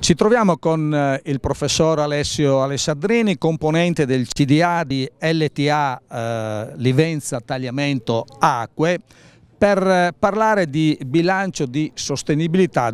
Ci troviamo con il professor Alessio Alessandrini, componente del CDA di LTA Livenza Tagliamento Acque, per parlare di bilancio di sostenibilità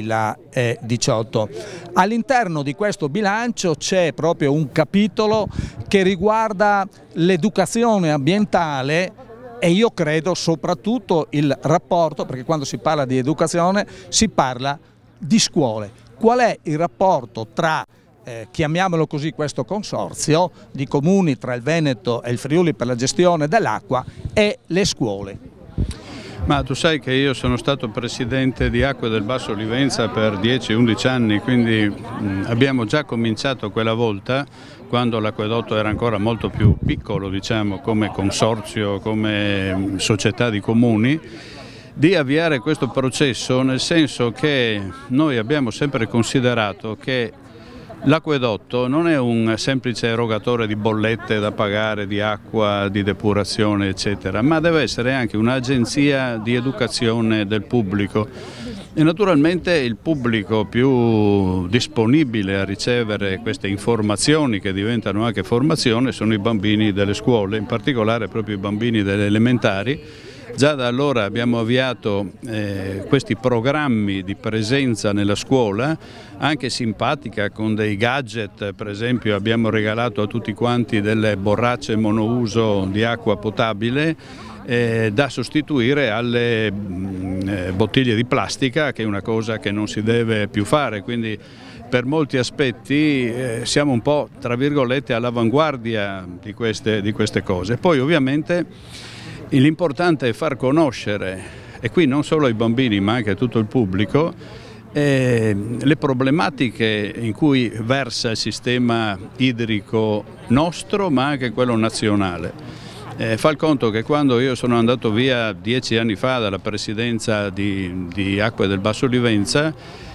2018. All'interno di questo bilancio c'è proprio un capitolo che riguarda l'educazione ambientale e io credo soprattutto il rapporto, perché quando si parla di educazione si parla di scuole. Qual è il rapporto tra, chiamiamolo così, questo consorzio di comuni tra il Veneto e il Friuli per la gestione dell'acqua e le scuole? Ma tu sai che io sono stato presidente di Acque del Basso Livenza per 10-11 anni, quindi abbiamo già cominciato quella volta, quando l'acquedotto era ancora molto più piccolo, diciamo, come consorzio, come società di comuni, di avviare questo processo, nel senso che noi abbiamo sempre considerato che l'acquedotto non è un semplice erogatore di bollette da pagare, di acqua, di depurazione, eccetera, ma deve essere anche un'agenzia di educazione del pubblico. E naturalmente il pubblico più disponibile a ricevere queste informazioni, che diventano anche formazione, sono i bambini delle scuole, in particolare proprio i bambini delle elementari. Già da allora abbiamo avviato questi programmi di presenza nella scuola, anche simpatica, con dei gadget. Per esempio abbiamo regalato a tutti quanti delle borracce monouso di acqua potabile da sostituire alle bottiglie di plastica, che è una cosa che non si deve più fare, quindi per molti aspetti siamo un po', tra virgolette, all'avanguardia di queste cose. Poi ovviamente l'importante è far conoscere, e qui non solo ai bambini ma anche a tutto il pubblico, le problematiche in cui versa il sistema idrico nostro ma anche quello nazionale. Fa il conto che quando io sono andato via 10 anni fa dalla presidenza di Acque del Basso Livenza,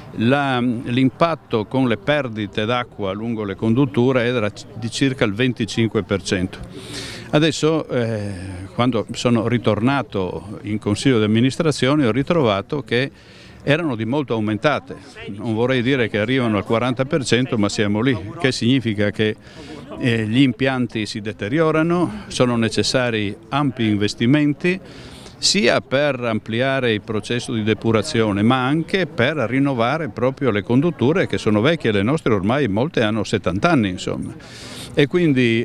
l'impatto con le perdite d'acqua lungo le condutture era di circa il 25%. Adesso, quando sono ritornato in Consiglio di amministrazione, ho ritrovato che erano di molto aumentate. Non vorrei dire che arrivano al 40%, ma siamo lì, che significa che gli impianti si deteriorano, sono necessari ampi investimenti, sia per ampliare il processo di depurazione, ma anche per rinnovare proprio le condutture, che sono vecchie, le nostre ormai molte hanno 70 anni, insomma. E quindi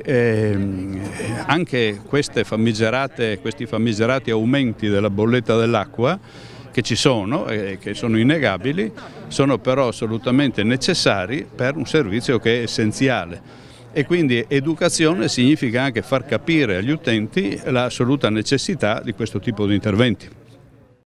anche questi famigerati aumenti della bolletta dell'acqua, che ci sono e che sono innegabili, sono però assolutamente necessari per un servizio che è essenziale. E quindi educazione significa anche far capire agli utenti l'assoluta necessità di questo tipo di interventi.